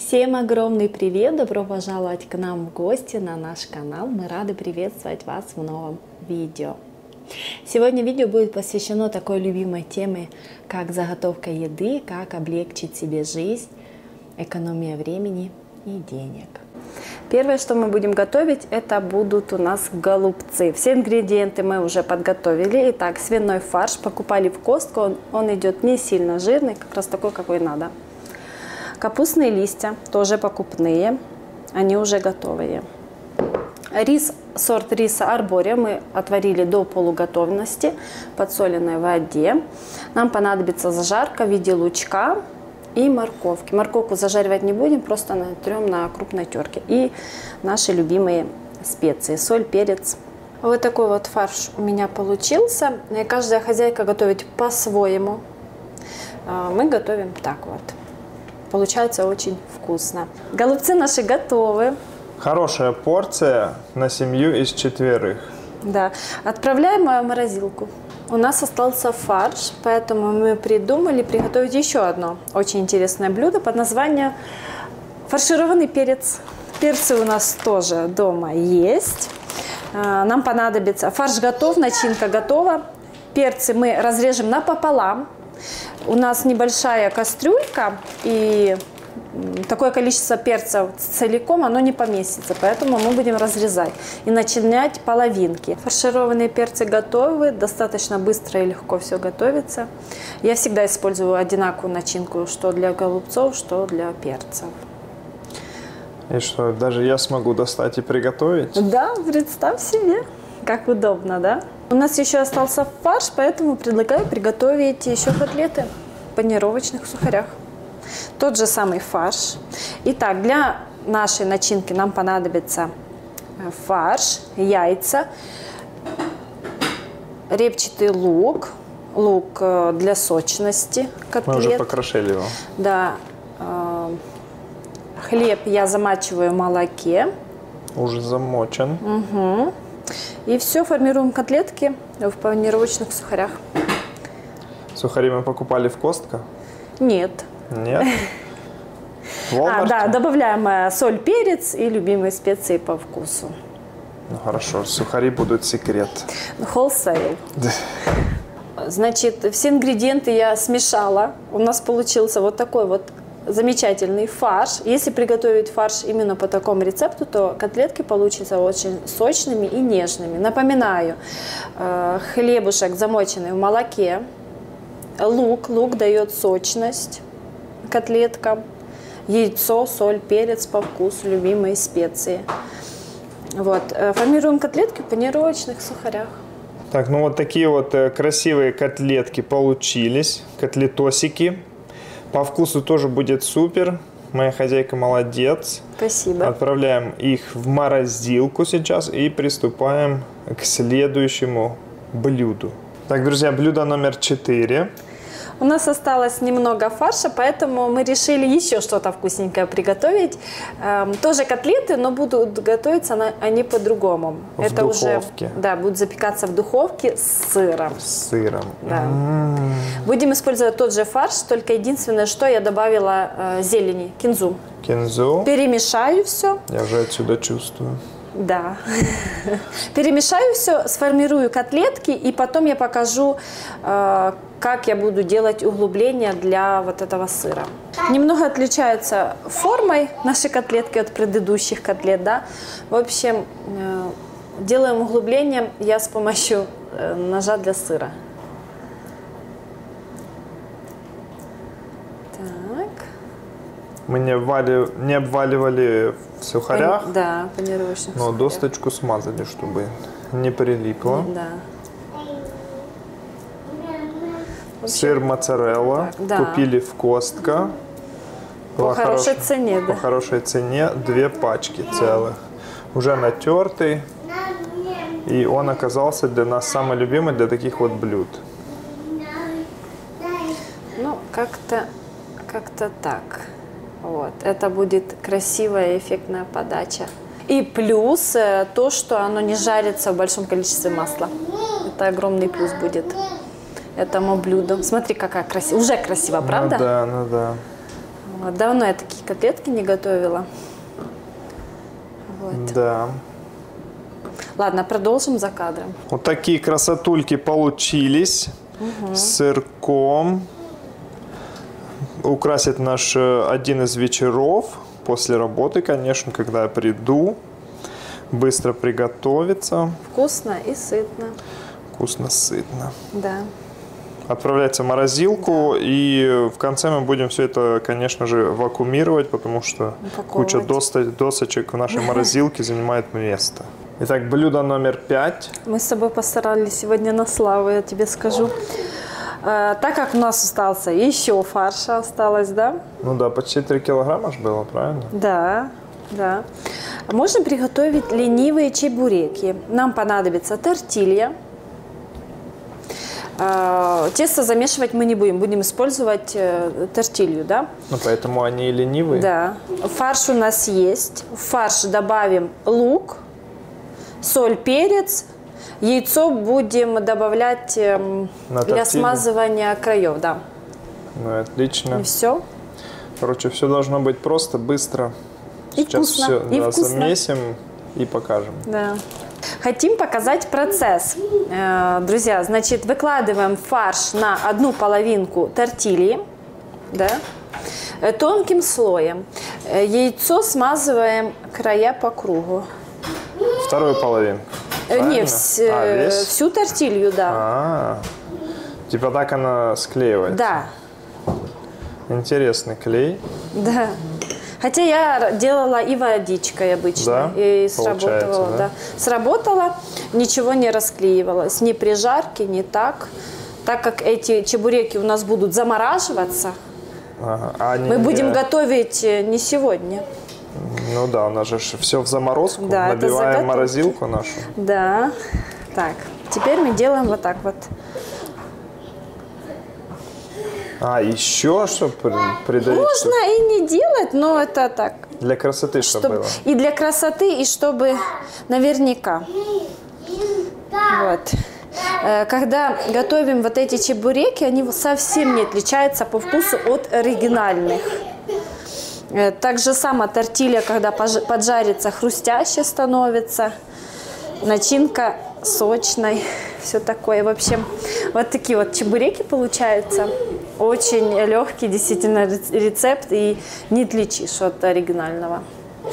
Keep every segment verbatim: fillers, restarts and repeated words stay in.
Всем огромный привет! Добро пожаловать к нам в гости на наш канал. Мы рады приветствовать вас в новом видео. Сегодня видео будет посвящено такой любимой теме, как заготовка еды, как облегчить себе жизнь, экономия времени и денег. Первое, что мы будем готовить, это будут у нас голубцы. Все ингредиенты мы уже подготовили. Итак, свиной фарш покупали в Костко. Он, он идет не сильно жирный, как раз такой, какой надо. Капустные листья, тоже покупные, они уже готовые. Рис, сорт риса арбория мы отварили до полуготовности в подсоленной воде. Нам понадобится зажарка в виде лучка и морковки. Морковку зажаривать не будем, просто натрем на крупной терке. И наши любимые специи, соль, перец. Вот такой вот фарш у меня получился. И каждая хозяйка готовит по-своему. Мы готовим так вот. Получается очень вкусно. Голубцы наши готовы. Хорошая порция на семью из четверых. Да. Отправляем в морозилку. У нас остался фарш, поэтому мы придумали приготовить еще одно очень интересное блюдо под названием фаршированный перец. Перцы у нас тоже дома есть. Нам понадобится... Фарш готов, начинка готова. Перцы мы разрежем напополам. У нас небольшая кастрюлька, и такое количество перца целиком оно не поместится, поэтому мы будем разрезать и начинять половинки. Фаршированные перцы готовы, достаточно быстро и легко все готовится. Я всегда использую одинаковую начинку, что для голубцов, что для перцев. И что, даже я смогу достать и приготовить? Да, представь себе, как удобно, да? У нас еще остался фарш, поэтому предлагаю приготовить еще котлеты в панировочных сухарях. Тот же самый фарш. Итак, для нашей начинки нам понадобится фарш, яйца, репчатый лук, лук для сочности котлет. Мы уже покрошили его. Да. Хлеб я замачиваю в молоке. Уже замочен. Угу. И все, формируем котлетки в панировочных сухарях. Сухари мы покупали в Костко? Нет. Нет? А, да, добавляем соль, перец и любимые специи по вкусу. Ну хорошо, сухари будут секрет. Wholesale. Значит, все ингредиенты я смешала. У нас получился вот такой вот замечательный фарш. Если приготовить фарш именно по такому рецепту, то котлетки получатся очень сочными и нежными. Напоминаю, хлебушек замоченный в молоке, лук, лук дает сочность котлеткам, яйцо, соль, перец по вкусу, любимые специи. Вот. Формируем котлетки в панировочных сухарях. Так, ну вот такие вот красивые котлетки получились, котлетосики. По вкусу тоже будет супер. Моя хозяйка молодец. Спасибо. Отправляем их в морозилку сейчас и приступаем к следующему блюду. Так, друзья, блюдо номер четыре. У нас осталось немного фарша, поэтому мы решили еще что-то вкусненькое приготовить. Эм, тоже котлеты, но будут готовиться на, они по-другому. В Это духовке. Уже, да, будут запекаться в духовке с сыром. С сыром. Да. М-м-м. Будем использовать тот же фарш, только единственное, что я добавила э, зелени, кинзу. Кинзу. Перемешаю все. Я уже отсюда чувствую. Да. Перемешаю все, сформирую котлетки, и потом я покажу, э, как я буду делать углубления для вот этого сыра. Немного отличается формой наши котлетки от предыдущих котлет, да. В общем, э, делаем углубление я с помощью э, ножа для сыра. Так. Мы не, вали, не обваливали в сухарях, Пани, да, панировочных но сухарях. досточку смазали, чтобы не прилипло. Да. Сыр моцарелла да. купили в Костко. По хорошей хорош... цене, да. По хорошей цене две пачки целых. Уже натертый. И он оказался для нас самый любимый для таких вот блюд. Ну, как-то как-то так. Вот. Это будет красивая, эффектная подача. И плюс то, что оно не жарится в большом количестве масла. Это огромный плюс будет этому блюду. Смотри, какая красивая. Уже красиво, правда? Ну да, ну да. Вот, давно я такие котлетки не готовила. Вот. Да. Ладно, продолжим за кадром. Вот такие красотульки получились. Угу. С сырком. Украсит наш один из вечеров. После работы, конечно, когда я приду. Быстро приготовиться. Вкусно и сытно. Вкусно, сытно. Да. Отправляется в морозилку, да. И в конце мы будем все это, конечно же, вакуумировать, потому что куча досочек в нашей морозилке занимает место. Итак, блюдо номер пять. Мы с тобой постарались сегодня на славу, я тебе скажу. А, так как у нас остался еще фарша осталось, да? Ну да, почти три килограмма же было, правильно? Да, да. Можно приготовить ленивые чебуреки. Нам понадобится тортилья. Тесто замешивать мы не будем, будем использовать тортилью, да? Ну, поэтому они и ленивые. Да. Фарш у нас есть. В фарш добавим лук, соль, перец. Яйцо будем добавлять для смазывания краев, да. Ну, отлично. И все. Короче, все должно быть просто, быстро. И Сейчас вкусно. все И да, вкусно. замесим и покажем. Да. Хотим показать процесс. Друзья, значит, выкладываем фарш на одну половинку тортильи, да, тонким слоем. Яйцо смазываем края по кругу. Вторую половинку? Не, вс а, всю тортилью, да. А, -а, а. Типа так она склеивается? Да. Интересный клей. Да. Хотя я делала и водичкой обычно, да? И сработала, да? да. Сработала, ничего не расклеивалось, ни при жарке, ни так. Так как эти чебуреки у нас будут замораживаться, ага. а мы не... будем готовить не сегодня. Ну да, у нас же все в заморозку, да, набиваем морозилку нашу. Да, так, теперь мы делаем вот так вот. А, еще что придавить? Можно и не делать, но это так. Для красоты, чтобы было. И для красоты, и чтобы наверняка. Вот. Когда готовим вот эти чебуреки, они совсем не отличаются по вкусу от оригинальных. Так же само тортилья, когда поджарится, хрустяще становится. Начинка сочной, все такое. В общем, вот такие вот чебуреки получаются. Очень легкий действительно рецепт и не отличишь от оригинального.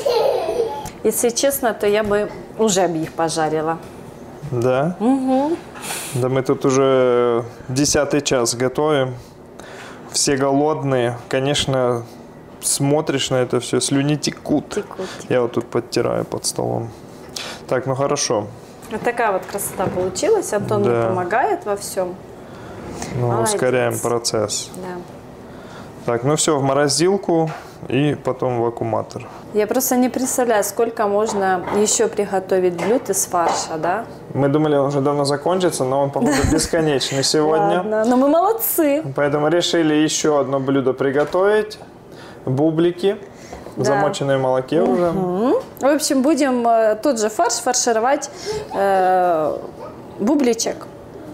Если честно, то я бы уже их пожарила. Да? Угу. Да мы тут уже десятый час готовим. Все голодные. Конечно, смотришь на это все, слюни текут. Текут, текут. Я вот тут подтираю под столом. Так, ну хорошо. Вот такая вот красота получилась. Антон да. мне помогает во всем. Ну, молодец. Ускоряем процесс. Да. Так, ну все, в морозилку и потом в вакууматор. Я просто не представляю, сколько можно еще приготовить блюд из фарша, да? Мы думали, он уже давно закончится, но он, походу, бесконечный сегодня. Ладно, но мы молодцы. Поэтому решили еще одно блюдо приготовить. Бублики. Да. Замоченные в молоке угу. уже. В общем, будем э, тот же фарш фаршировать э, бубличек.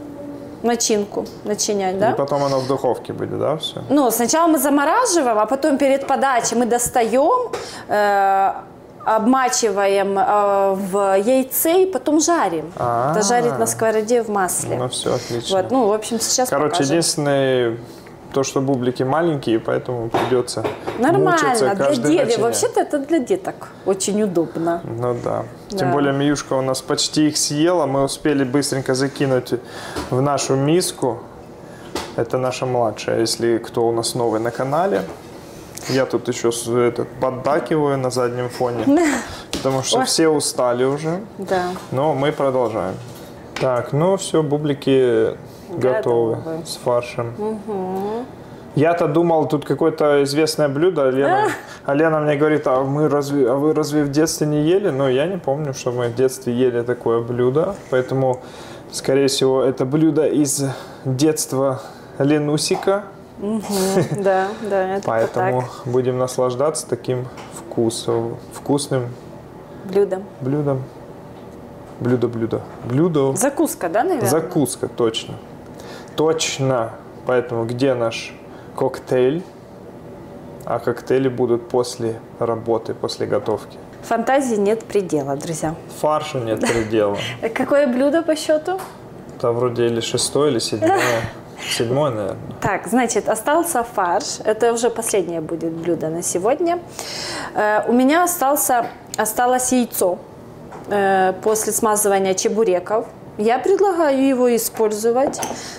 Начинку начинять, да? И потом оно в духовке будет, да, все? Ну, сначала мы замораживаем, а потом перед подачей мы достаем, э, обмачиваем э, в яйце и потом жарим. А-а-а. Это жарить на сковороде в масле. Ну, все отлично. Вот, ну, в общем, сейчас Короче, покажем. единственное, то, что бублики маленькие, поэтому придется нормально, для детей. начинение. Вообще-то это для деток очень удобно. Ну да. да. Тем более Миюшка у нас почти их съела. Мы успели быстренько закинуть в нашу миску. Это наша младшая, если кто у нас новый на канале. Я тут еще этот, поддакиваю на заднем фоне, потому что Ой. все устали уже. Да. Но мы продолжаем. Так, ну все, бублики готовы, готовы с фаршем. Угу. Я-то думал, тут какое-то известное блюдо. Лена, а Лена мне говорит, а, мы разве, а вы разве в детстве не ели? Но я не помню, что мы в детстве ели такое блюдо. Поэтому, скорее всего, это блюдо из детства Ленусика. Угу, да, да, это Поэтому так. будем наслаждаться таким вкусом, вкусным блюдом. Блюдом. Блюдо, блюдо. Блюдо. Закуска, да, наверное? Закуска, точно. Точно. Поэтому где наш коктейль? А коктейли будут после работы, после готовки. Фантазии нет предела, друзья. Фаршу нет предела. Какое блюдо по счету? Это вроде или шестое, или седьмое. Седьмое, наверное. Так, значит, остался фарш. Это уже последнее будет блюдо на сегодня. Э, у меня остался, осталось яйцо э, после смазывания чебуреков. Я предлагаю его использовать.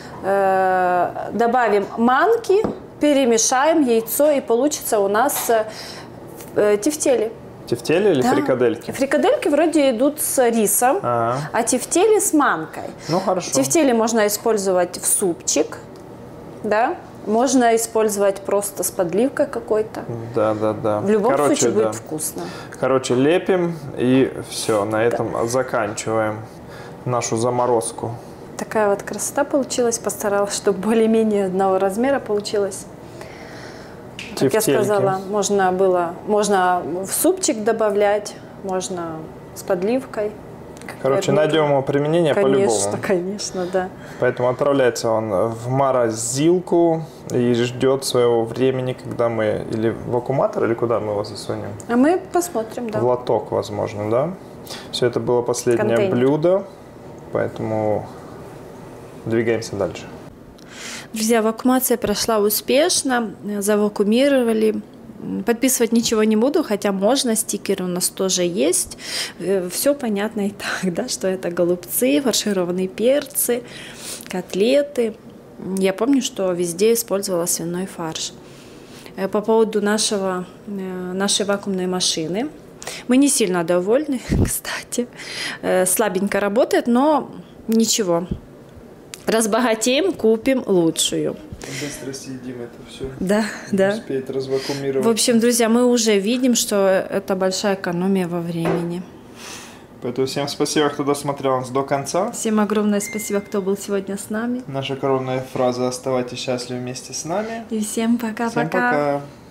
Э, добавим манки, перемешаем яйцо, и получится у нас э, тефтели. Тефтели или Да. фрикадельки? Фрикадельки вроде идут с рисом, А, а тефтели с манкой. ну хорошо. Тефтели можно использовать в супчик, да? Можно использовать просто с подливкой какой-то. Да, да, да. В любом Короче, случае будет да. вкусно. Короче, лепим и все. На этом да. заканчиваем нашу заморозку. Такая вот красота получилась. Постаралась, чтобы более-менее одного размера получилось. Как я сказала, можно было, можно в супчик добавлять, можно с подливкой. Короче, найдем ему применение по-любому. Конечно, конечно, да. Поэтому отправляется он в морозилку и ждет своего времени, когда мы или в вакууматор, или куда мы его засунем? А мы посмотрим, да. В лоток, возможно, да? Все, это было последнее Контейнер. блюдо, поэтому двигаемся дальше. Друзья, вакуумация прошла успешно, завакуумировали. Подписывать ничего не буду, хотя можно, стикеры у нас тоже есть. Все понятно и так, да, что это голубцы, фаршированные перцы, котлеты. Я помню, что везде использовала свиной фарш. По поводу нашего, нашей вакуумной машины. Мы не сильно довольны, кстати. Слабенько работает, но ничего. Разбогатеем, купим лучшую. Быстро съедим это все. Да, да. Успеет развакуумировать. В общем, друзья, мы уже видим, что это большая экономия во времени. Поэтому всем спасибо, кто досмотрел нас до конца. Всем огромное спасибо, кто был сегодня с нами. Наша коронная фраза «Оставайтесь счастливы вместе с нами». И всем пока-пока. Всем пока.